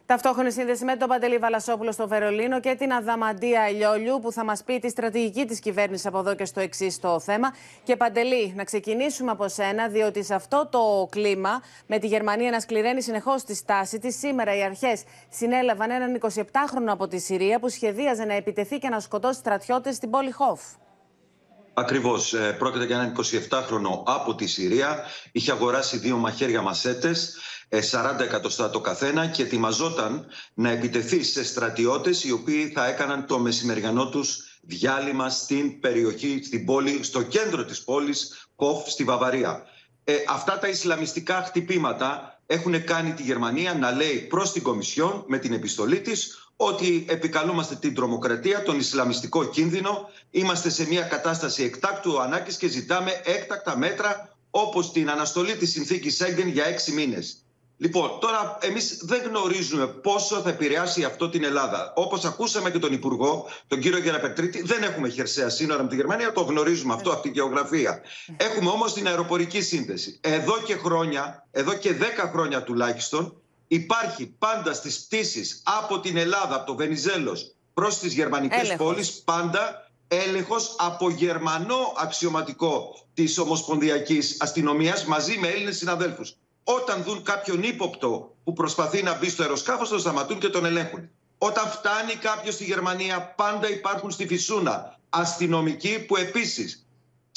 Ταυτόχρονη σύνδεση με τον Παντελή Βαλασόπουλο στο Βερολίνο και την Αδαμαντία Λιόλιου, που θα μας πει τη στρατηγική της κυβέρνησης από εδώ και στο εξής το θέμα. Και Παντελή, να ξεκινήσουμε από σένα, διότι σε αυτό το κλίμα, με τη Γερμανία να σκληραίνει συνεχώς τη στάση της, σήμερα οι αρχές συνέλαβαν έναν 27χρονο από τη Συρία που σχεδίαζε να επιτεθεί και να σκοτώσει στρατιώτες στην πόλη Χόφ. Ακριβώς. Πρόκειται για έναν 27χρονο από τη Συρία. Είχε αγοράσει 2 μαχαίρια μασέτες, 40 εκατοστά το καθένα, και ετοιμαζόταν να επιτεθεί σε στρατιώτες οι οποίοι θα έκαναν το μεσημεριανό τους διάλειμμα στην περιοχή, στην πόλη, στο κέντρο της πόλης Χόφ, στη Βαβαρία. Αυτά τα ισλαμιστικά χτυπήματα έχουν κάνει τη Γερμανία να λέει προς την Κομισιόν με την επιστολή της ότι επικαλούμαστε την τρομοκρατία, τον ισλαμιστικό κίνδυνο, είμαστε σε μια κατάσταση εκτάκτου ανάγκης και ζητάμε έκτακτα μέτρα όπως την αναστολή της συνθήκης Σέγγεν για 6 μήνες. Λοιπόν, τώρα εμείς δεν γνωρίζουμε πόσο θα επηρεάσει αυτό την Ελλάδα. Όπως ακούσαμε και τον Υπουργό, τον κύριο Γεραπετρίτη, δεν έχουμε χερσαία σύνορα με τη Γερμανία, το γνωρίζουμε αυτό από την γεωγραφία. Έχουμε όμως την αεροπορική σύνδεση. Εδώ και 10 χρόνια τουλάχιστον, υπάρχει πάντα στις πτήσεις από την Ελλάδα, από το Βενιζέλος προς τις γερμανικές πόλεις, πάντα έλεγχος από γερμανό αξιωματικό της Ομοσπονδιακής Αστυνομίας μαζί με Έλληνες συναδέλφους. Όταν δουν κάποιον ύποπτο που προσπαθεί να μπει στο αεροσκάφος, τον σταματούν και τον ελέγχουν. Όταν φτάνει κάποιος στη Γερμανία, πάντα υπάρχουν στη Φυσούνα αστυνομικοί που επίσης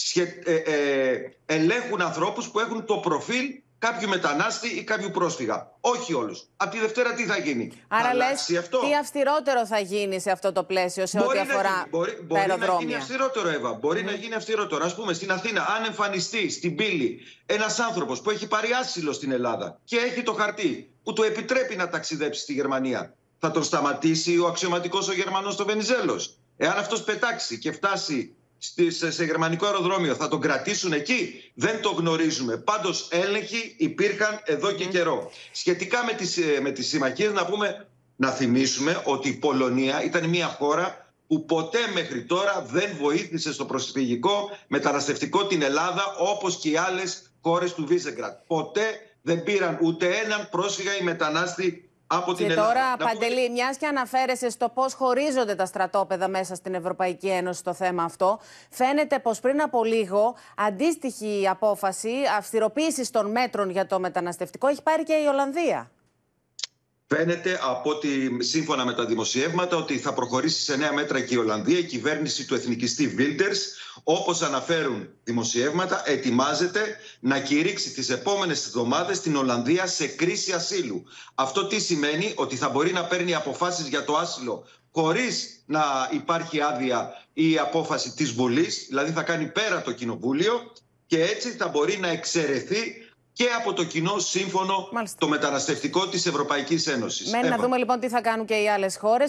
ελέγχουν ανθρώπους που έχουν το προφίλ κάποιου μετανάστη ή κάποιου πρόσφυγα. Όχι όλους. Από τη Δευτέρα τι θα γίνει? Άρα λες, τι αυστηρότερο θα γίνει σε αυτό το πλαίσιο σε ό,τι αφορά τα αεροδρόμια? Μπορεί να γίνει αυστηρότερο, Εύα. Μπορεί να γίνει αυστηρότερο. Ας πούμε, στην Αθήνα, αν εμφανιστεί στην πύλη ένας άνθρωπος που έχει πάρει άσυλο στην Ελλάδα και έχει το χαρτί που του επιτρέπει να ταξιδέψει στη Γερμανία, θα τον σταματήσει ο αξιωματικός ο Γερμανός στο Βενιζέλος? Εάν αυτός πετάξει και φτάσει σε γερμανικό αεροδρόμιο, θα τον κρατήσουν εκεί? Δεν το γνωρίζουμε. Πάντως έλεγχοι υπήρχαν εδώ και καιρό. Σχετικά με τις συμμαχίες, να θυμίσουμε ότι η Πολωνία ήταν μια χώρα που ποτέ μέχρι τώρα δεν βοήθησε στο προσφυγικό μεταναστευτικό την Ελλάδα, όπως και οι άλλες χώρες του Βίζεγκραντ. Ποτέ δεν πήραν ούτε έναν πρόσφυγα ή μετανάστη από την Ελλάδα. Τώρα, Παντελή, μιας και αναφέρεσαι στο πώς χωρίζονται τα στρατόπεδα μέσα στην Ευρωπαϊκή Ένωση στο θέμα αυτό, φαίνεται πως πριν από λίγο αντίστοιχη απόφαση αυστηροποίησης των μέτρων για το μεταναστευτικό έχει πάρει και η Ολλανδία. Φαίνεται από ότι, σύμφωνα με τα δημοσιεύματα, ότι θα προχωρήσει σε νέα μέτρα και η Ολλανδία. Η κυβέρνηση του εθνικιστή Βίλντερς, όπως αναφέρουν δημοσιεύματα, ετοιμάζεται να κηρύξει τις επόμενες εβδομάδες την Ολλανδία σε κρίση ασύλου. Αυτό τι σημαίνει? Ότι θα μπορεί να παίρνει αποφάσεις για το άσυλο χωρίς να υπάρχει άδεια ή απόφαση της Βουλής, δηλαδή θα κάνει πέρα το Κοινοβούλιο, και έτσι θα μπορεί να εξαιρεθεί και από το κοινό σύμφωνο το μεταναστευτικό της Ευρωπαϊκής Ένωσης. Μένει να δούμε λοιπόν τι θα κάνουν και οι άλλες χώρες.